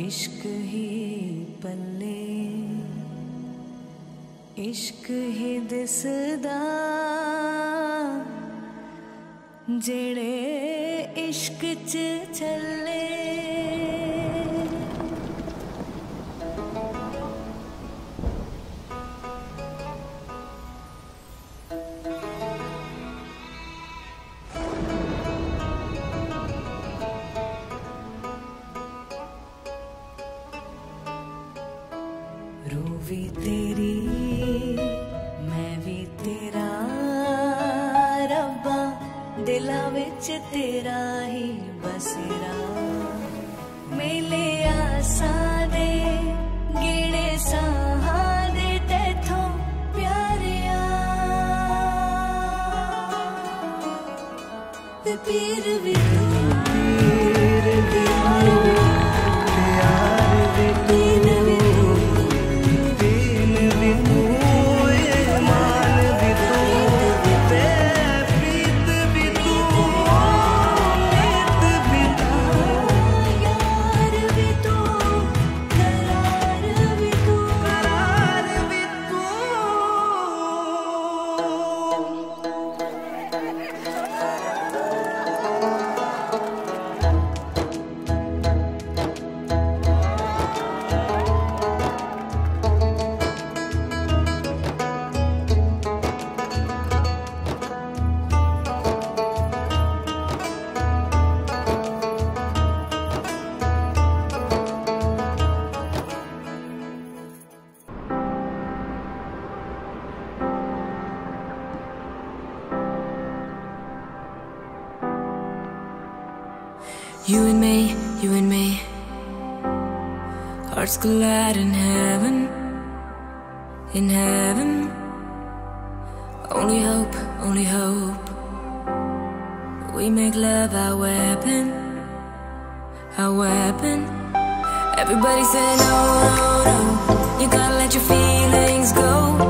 इश्क ही पल्ले इश्क ही दिसदा जेड़े इश्क च चले। रूह भी तेरी मैं भी तेरा रब्बा दिला विच तेरा ही बसेरा। मेले आसा दे गिणे साहा दे तैथों प्यारिया पीर भी तू पीर भी You and me, hearts collide in heaven, in heaven. Only hope, we make love our weapon, our weapon. Everybody say no, no, no, you gotta let your feelings go.